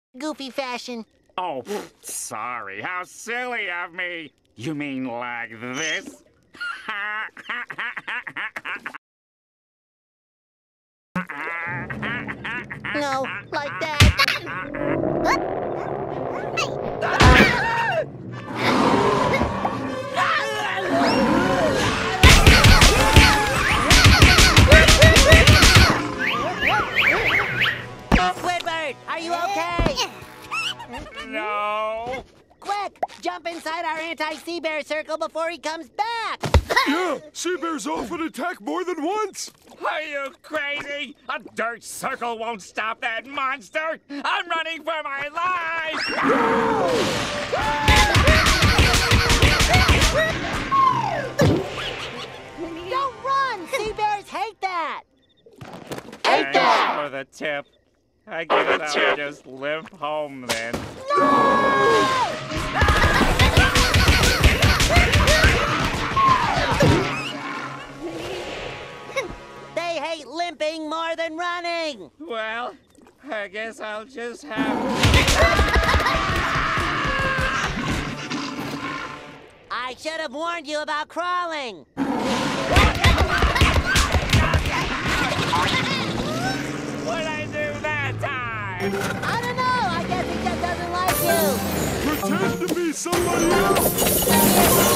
goofy fashion. Oh, sorry. How silly of me. You mean like this? No, like that. Squidward, are you okay? No. Quick, jump inside our anti-sea bear circle before he comes back. Yeah, sea bears often attack more than once. Are you crazy? A dirt circle won't stop that monster. I'm running for my life. Don't run! Sea bears hate that! Thanks for the tip. I guess I'll just limp home then. They hate limping more than running! Well, I guess I'll just have... I should have warned you about crawling! What'd I do that time? I don't know! I guess he just doesn't like you! Pretend to be somebody else.